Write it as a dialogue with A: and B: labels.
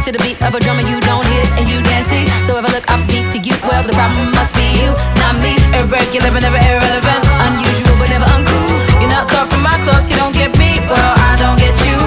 A: to the beat of a drummer you don't hear and you can't see. So if I look offbeat to you, well, the problem must be you, not me. Irregular but never irrelevant, unusual but never uncool. You're not cut from my clothes, you don't get me, well, I don't get you.